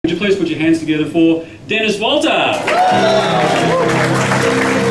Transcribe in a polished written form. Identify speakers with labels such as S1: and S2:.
S1: Would you please put your hands together for Dennis Walter?